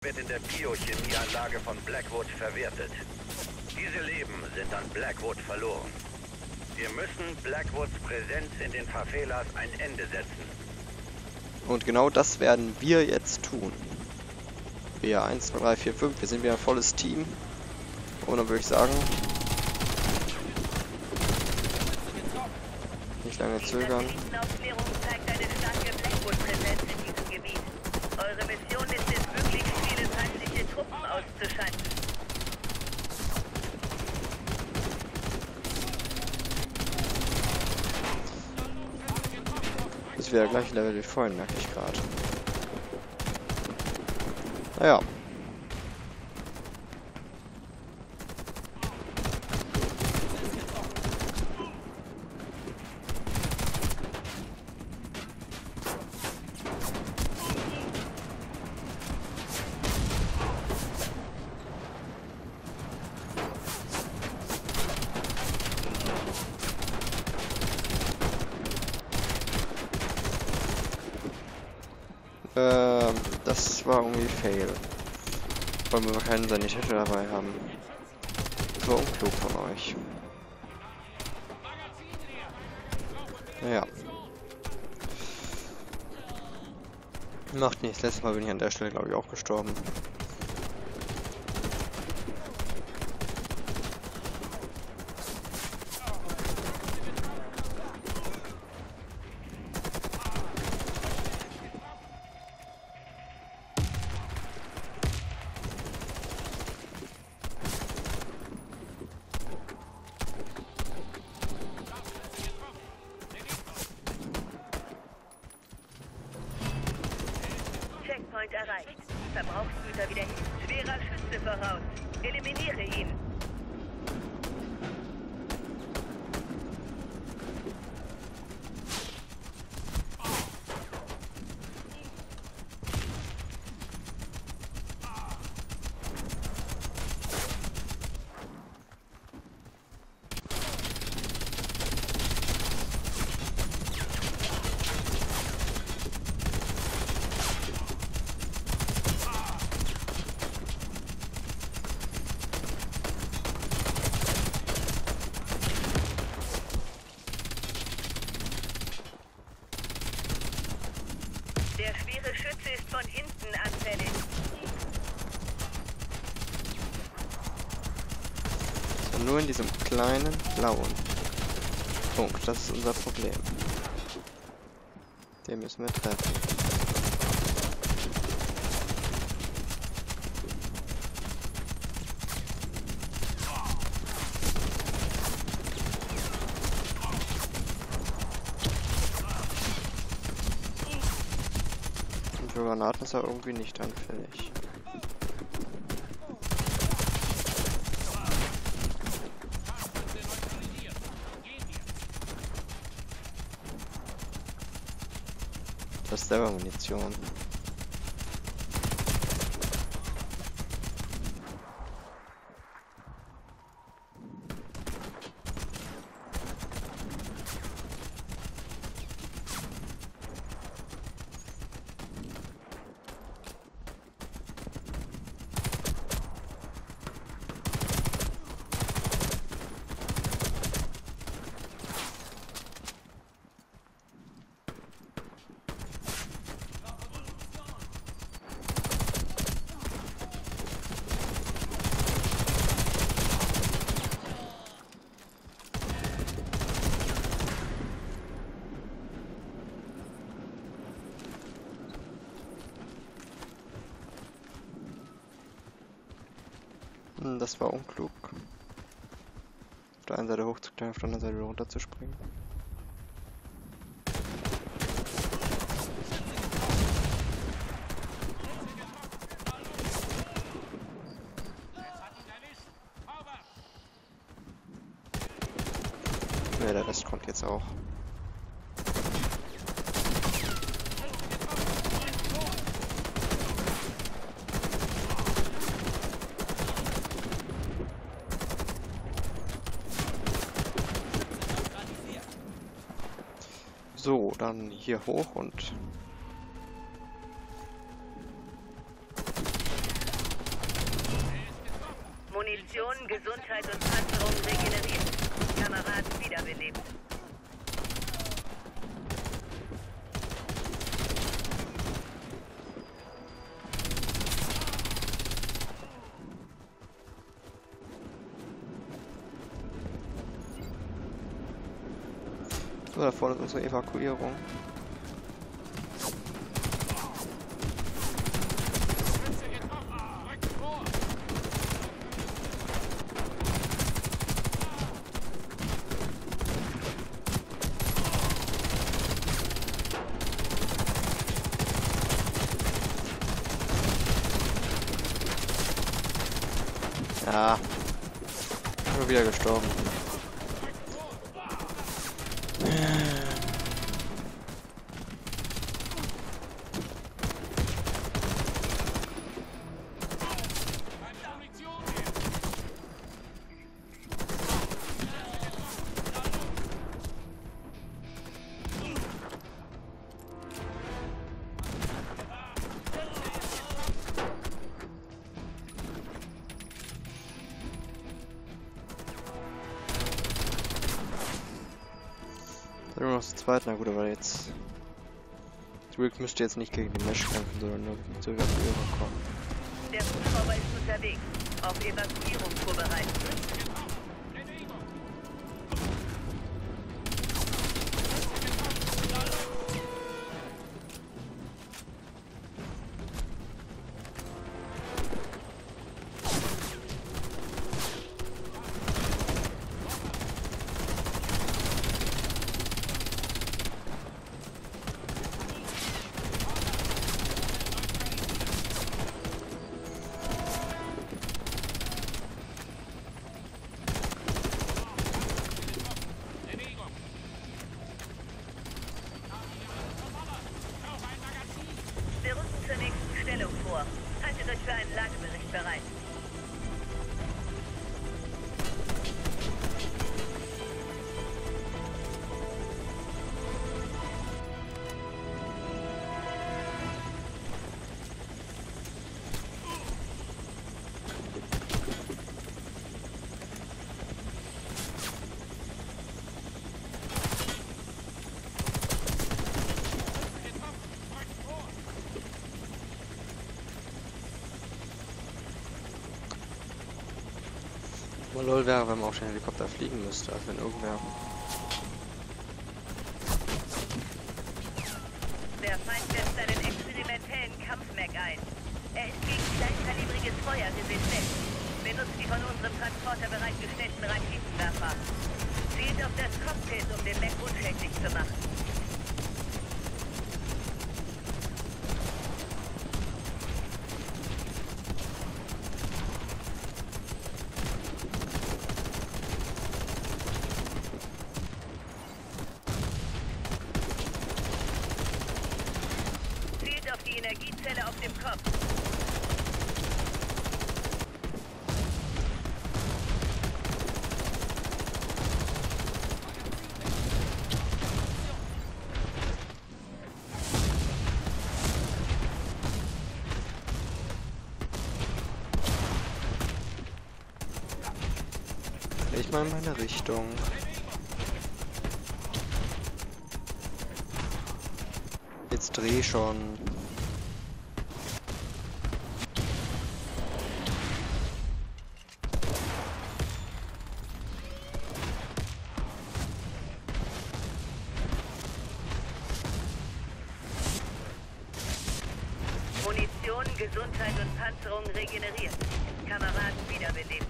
wird in der Biochemieanlage von Blackwood verwertet. Diese Leben sind an Blackwood verloren. Wir müssen Blackwoods Präsenz in den Favelas ein Ende setzen. Und genau das werden wir jetzt tun. Wir 1, 2, 3, 4, 5. Wir sind wieder ein volles Team. Und dann würde ich sagen, nicht lange zögern. Aufklärung zeigt eine starke Blackwood-Präsenz in diesem Gebiet. Eure Mission ist es, möglichst viele feindliche Truppen auszuschalten. Das ist wieder gleich Level wie vorhin, merke ich gerade. Naja. Das war irgendwie fail. Weil wir keinen Sanitäter dabei haben. Das war unklug von euch. Naja. Macht nichts. Letztes Mal bin ich an der Stelle, glaube ich, auch gestorben. Checkpoint erreicht. Verbrauchsgüter wieder hin. Schwerer Schütze voraus. Eliminiere ihn. Der schwere Schütze ist von hinten anfällig. Und nur in diesem kleinen blauen Punkt. Das ist unser Problem. Den müssen wir treffen. Für Granaten ist er irgendwie nicht anfällig. Das ist selber Munition. Das war unklug. Auf der einen Seite hochzuklettern, auf der anderen Seite runter zu springen. Ja, der Rest kommt jetzt auch. So, dann hier hoch und Gesundheit und Panzerung regeneriert. Kameraden wiederbelebt. So, da vorne ist unsere Evakuierung. Ja, schon wieder gestorben. Nur noch zu zweit, na gut, aber jetzt... Rick müsste jetzt nicht gegen die Mesh kämpfen, sondern nur zur Evakuierung kommen. Der Hubschrauber ist unterwegs. Auf Evakuierung vorbereitet. Wir rücken zur nächsten Stellung vor. Haltet euch für einen Lagebericht bereit. Aber lol wäre, wenn man auch schon Helikopter fliegen müsste, also wenn irgendwer... Der Feind setzt einen experimentellen Kampfmech ein. Er ist gegen kleinkalibriges Feuer resistent. Benutzt die von unserem Transporter bereitgestellten Raketenwerfer. Zielt auf das Cockpit, um den Mech unschädlich zu machen. Auf die Energiezelle auf dem Kopf. Ich mal in meine Richtung. Jetzt dreh schon. Munition, Gesundheit und Panzerung regeneriert. Kameraden wiederbelebt.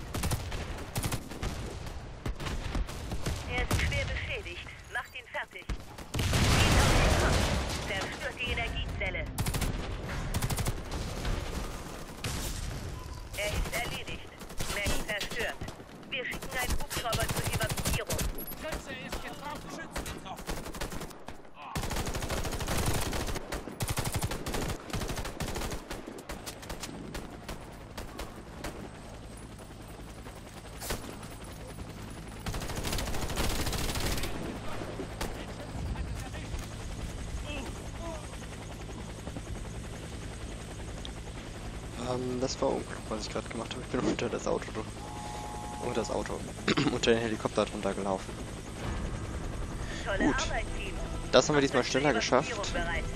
Er ist schwer beschädigt. Macht ihn fertig. Geht auf den Kopf. Zerstört die Energiezelle. Er ist erledigt. Mech zerstört. Wir schicken einen Hubschrauber zur Evakuierung. Schütze ist getroffen. Schütze getroffen. Das war unklug, was ich gerade gemacht habe. Ich bin unter das Auto Und das Auto. Unter den Helikopter drunter gelaufen. Tolle Gut. Arbeit, Team. Das haben wir diesmal Macht euch schneller zur geschafft. Evakuierung bereit.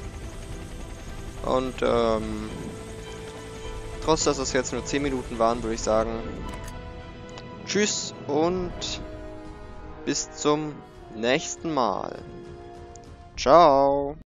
Und trotz dass es jetzt nur 10 Minuten waren, würde ich sagen, tschüss und bis zum nächsten Mal. Ciao.